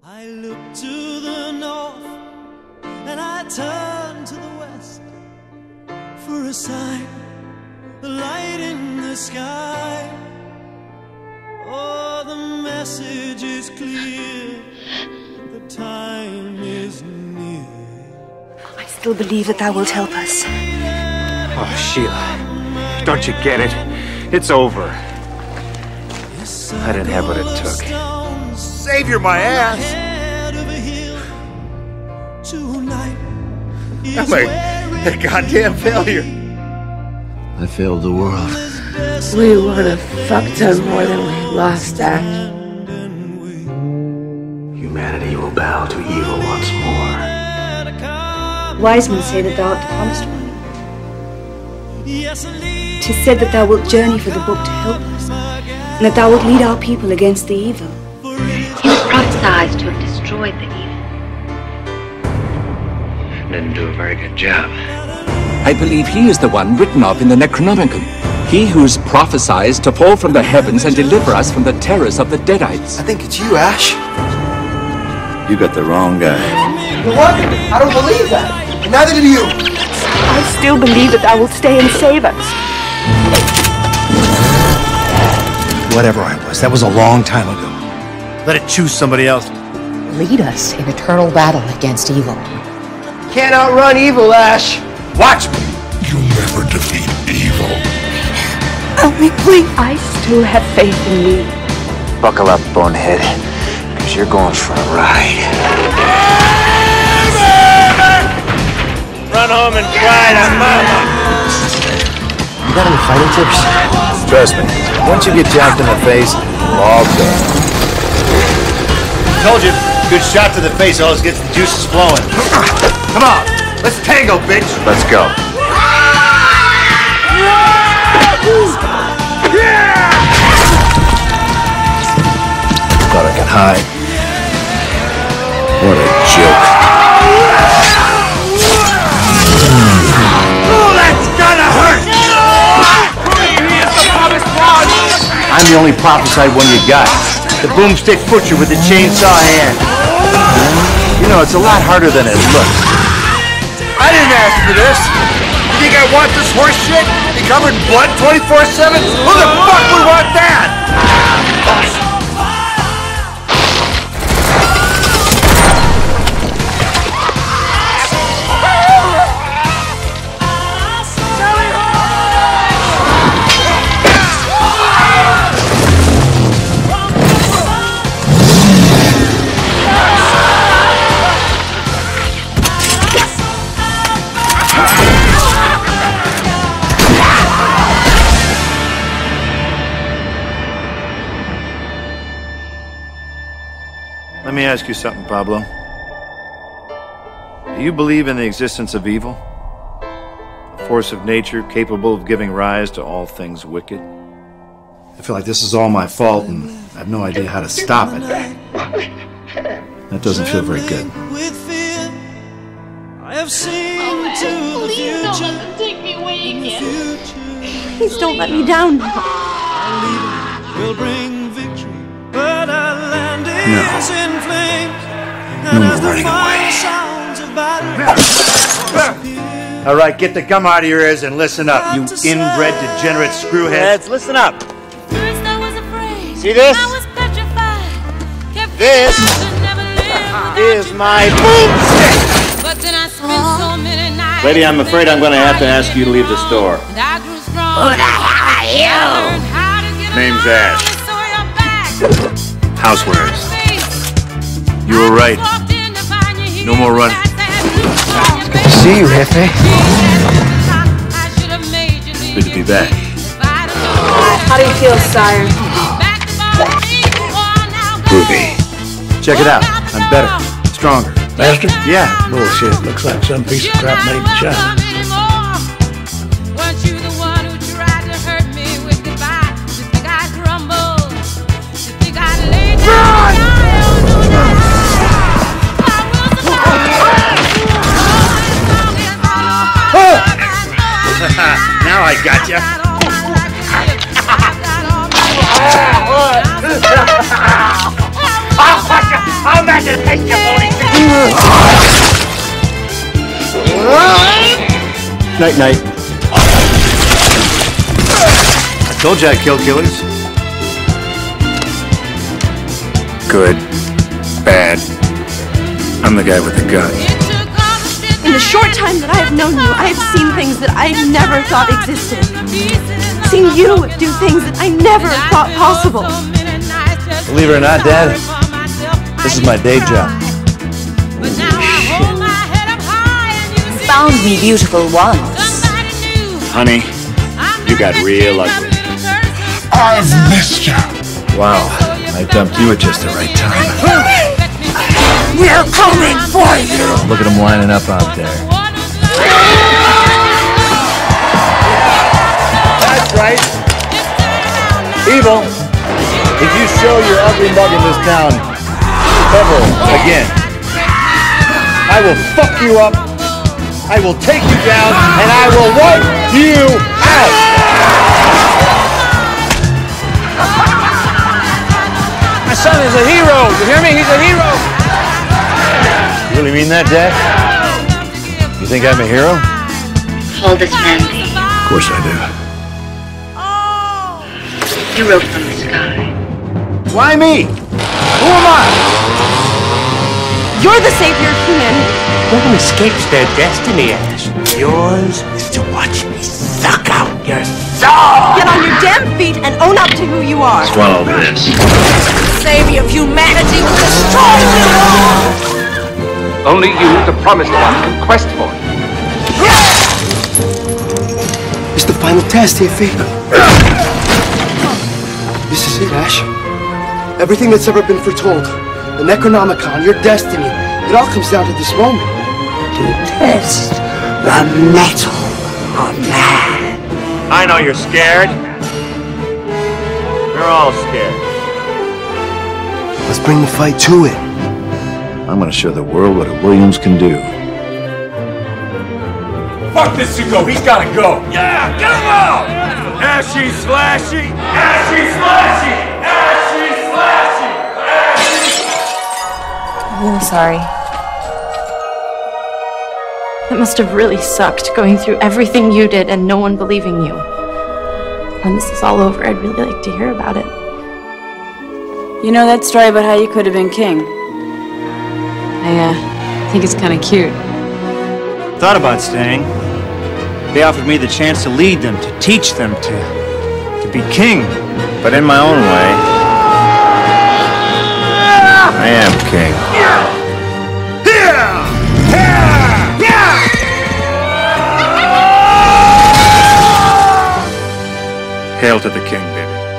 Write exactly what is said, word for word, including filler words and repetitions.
I look to the north and I turn to the west for a sign, a light in the sky. Oh, the message is clear, the time is near. I still believe that thou wilt help us. Oh, Sheila, don't you get it? It's over. I didn't have what it took. Savior, my ass! I'm a, a goddamn failure. I failed the world. We would have fucked him more than we lost Ash. Humanity will bow to evil once more. Wise men say that thou art the promised one. 'Tis said that thou wilt journey for the book to help us, and that thou wilt lead our people against the evil. He was prophesied to have destroyed the evil. Didn't do a very good job. I believe he is the one written of in the Necronomicon. He who's prophesied to fall from the heavens and deliver us from the terrors of the Deadites. I think it's you, Ash. You got the wrong guy. You what? I don't believe that. And neither do you. I still believe that thou wilt stay and save us. Whatever I was, that was a long time ago. Let it choose somebody else. Lead us in eternal battle against evil. Can't outrun evil, Ash. Watch me. You'll never defeat evil. Help me, please. I still have faith in you. Buckle up, bonehead, because you're going for a ride. Run home and cry to mama. You got any fighting tips? Trust me, once you get jacked in the face, we're all good. Told you, good shot to the face always gets the juices flowing. Come on, let's tango, bitch. Let's go. Thought I could hide. What a joke. Oh, that's gonna hurt! I'm the only prophesied one you got. The boomstick butcher with the chainsaw hand. You know, it's a lot harder than it looks. I didn't ask for this. You think I want this horse shit? You covered in blood twenty-four seven? Who the fuck would want that? Let me ask you something, Pablo. Do you believe in the existence of evil? A force of nature capable of giving rise to all things wicked? I feel like this is all my fault and I have no idea how to stop it. That doesn't feel very good. I have seen Oh, Ash, to the please don't let future. them take me away again. Please don't let me down now. Will bring victory, but our land is No. in flames. No more running away. All right, get the gum out of your ears and listen up, you inbred, degenerate screwheads. Listen up. First I was afraid. See this? I was petrified. Kept This thinking I could never live without is you. my boomstick. But then I spent so many nights. Lady, I'm afraid I'm going to have to ask you to leave the store. And I grew strong. Who the hell are you? Name's Ash. Housewares. You were right. No more running. See you, Jefe. Good to be back. How do you feel, sire? Ruby. Check it out. I'm better. Stronger. Master? Yeah. Bullshit. Looks like some piece of crap made in China. Now I got you. I'll, I'll, I'll, I'll, I'll, I'll, Night-night. I told you I kill killers. Good. Bad. I'm the guy with the gun. In the short time that I have known you, I have seen things that I never thought existed. Seen you do things that I never thought possible. Believe it or not, Dad, this is my day job. Found me beautiful once. Honey, you got real ugly. I've missed you. Wow, I dumped you at just the right time. We're coming for you. Look at them lining up out there. That's right. Evil, if you show your ugly mug in this town ever again, I will fuck you up, I will take you down, and I will wipe you out! My son is a hero, you hear me? He's a hero! You really mean that, Dad? You think I'm a hero? Call this man name. Of course I do. You wrote from the sky. Why me? Who am I? You're the savior of humanity. No one escapes their destiny, Ash. Yours is to watch me suck out your soul! Get on your damn feet and own up to who you are. Swallow this. The savior of humanity will destroy you all! Only you, the promised one, can quest for it. It's the final test, Iffy. This is it, Ash. Everything that's ever been foretold, the Necronomicon, your destiny, it all comes down to this moment. To test the metal of man. I know you're scared. We're all scared. Let's bring the fight to it. I'm gonna show the world what a Williams can do. Fuck this Zuko, he's gotta go. Yeah, get him out! Ashy slashy, ashy slashy, ashy slashy, ashy. I'm really sorry. It must have really sucked going through everything you did and no one believing you. When this is all over, I'd really like to hear about it. You know that story about how you could have been king? I uh, think it's kind of cute. Thought about staying. They offered me the chance to lead them, to teach them, to, to be king. But in my own way, I am king. Hail to the king, baby.